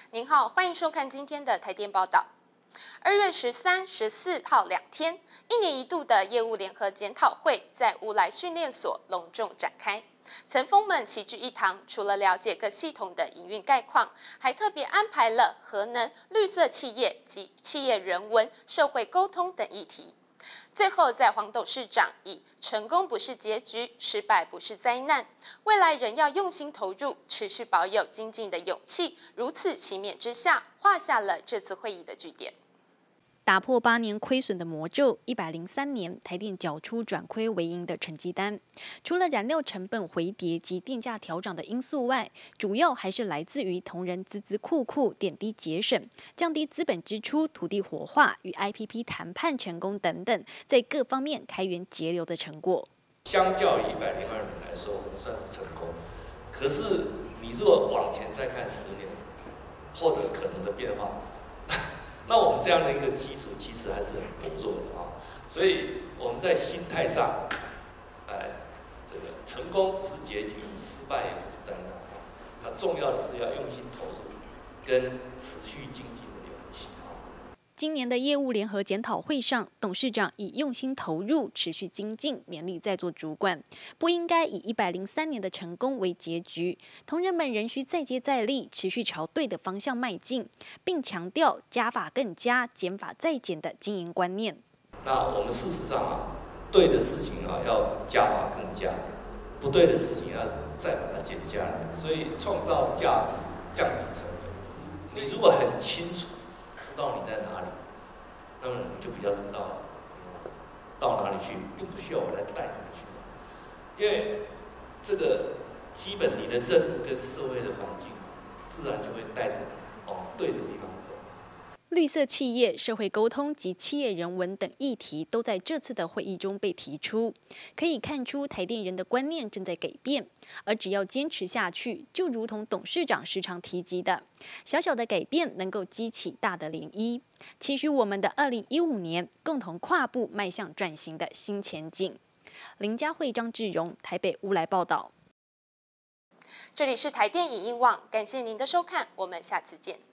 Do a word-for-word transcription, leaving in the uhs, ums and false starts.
您好，欢迎收看今天的台电报道。二月十三、十四号两天，一年一度的业务联合检讨会在乌来训练所隆重展开。层峰们齐聚一堂，除了了解各系统的营运概况，还特别安排了核能、绿色企业及企业人文、社会沟通等议题。最后，在黄董事长以“成功不是结局，失败不是灾难，未来仍要用心投入，持续保有精进的勇气”如此旗勉之下，画下了这次会议的句点。 打破八年亏损的魔咒，一百零三年台电缴出转亏为盈的成绩单。除了燃料成本回跌及电价调涨的因素外，主要还是来自于同仁孜孜库库点滴节省、降低资本支出、土地活化与 I P P 谈判成功等等，在各方面开源节流的成果。 相较于一百零二年来说，我们算是成功。可是你如果往前再看十年，或者可能的变化。那我们这样的一个基础其实还是很薄弱的啊，所以我们在心态上，哎，这个成功不是结局，失败也不是灾难啊。那重要的是要用心投入，跟持续精进的勇气啊。 今年的业务联合检讨会上，董事长以用心投入、持续精进勉励在座主管，不应该以一百零三年的成功为结局，同仁们仍需再接再厉，持续朝对的方向迈进，并强调加法更加、减法再减的经营观念。 那我们事实上啊，对的事情啊要加法更加，不对的事情要再把它减下来，所以创造价值、降低成本。你如果很清楚知道你在哪里，那么你就比较知道到哪里去，并不需要我来带你去。因为这个基本你的任务跟社会的环境，自然就会带着你往对的地方走。 绿色企业、社会沟通及企业人文等议题都在这次的会议中被提出，可以看出台电人的观念正在改变，而只要坚持下去，就如同董事长时常提及的，小小的改变能够激起大的涟漪。期许我们的二零一五年共同跨步迈向转型的新前景。林佳慧、张志荣，台北乌来报道。 这里是台电影音网，感谢您的收看，我们下次见。